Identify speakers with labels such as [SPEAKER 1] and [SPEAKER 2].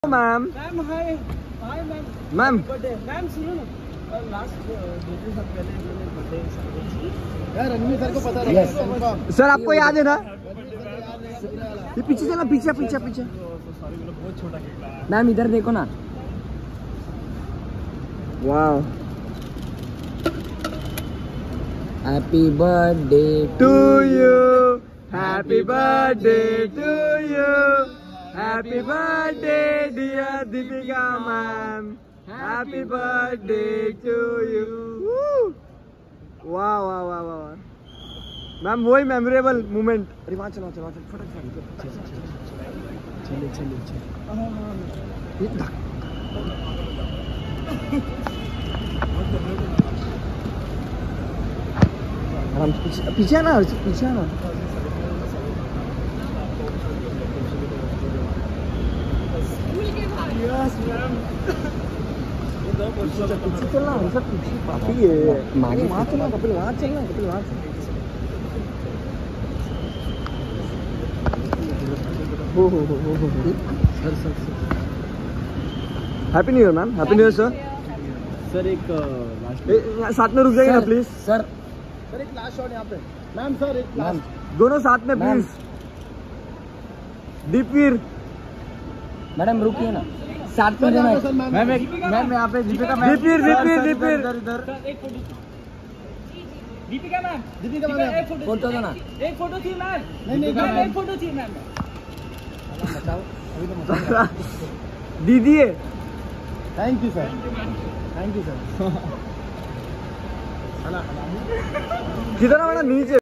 [SPEAKER 1] Ma'am
[SPEAKER 2] hi hi ma'am
[SPEAKER 1] ma'am
[SPEAKER 2] birthday ma'am सुनो ना last 2-3 साल पहले मैंने बर्थडे यार रणवीर सर को पता लगा
[SPEAKER 1] सर आपको याद है ना ये पीछे चला पीछे पीछे पीछे
[SPEAKER 2] सॉरी मैंने बहुत छोटा केक लाया
[SPEAKER 1] मैम इधर देखो ना wow happy birthday to you happy birthday to you happy birthday dear Deepika ma'am happy birthday to you वाह वाह वाह वाह मैम वही मेमोरेबल मोमेंट। अरे वहाँ चलो चलो फटाफट चलिए चलिए आराम से पीछे आना पीछे आना यस मैम पीछे चलना सब पीछे काफी है मागे वहाँ चलना कपिल वहाँ चलना कपिल वहाँ हो sir sir happy new year ma'am happy new year sir
[SPEAKER 2] sir एक लास्ट
[SPEAKER 1] साथ में रुक जाइए ना प्लीज सर
[SPEAKER 2] सर एक लास्ट शॉट यहाँ पे मैम सर एक लास्ट
[SPEAKER 1] दोनों साथ में प्लीज दीपवीर मैडम रुकिए ना साथ में मैम यहाँ पे दीपिका मैम दीपवीर इधर
[SPEAKER 2] एक फोटो दीपिका मैम एक
[SPEAKER 1] फोटो दो ना
[SPEAKER 2] एक फोटो थी मैम नहीं एक फोटो थी मैम
[SPEAKER 1] दीदी है
[SPEAKER 2] थैंक यू सर
[SPEAKER 1] किधर नीचे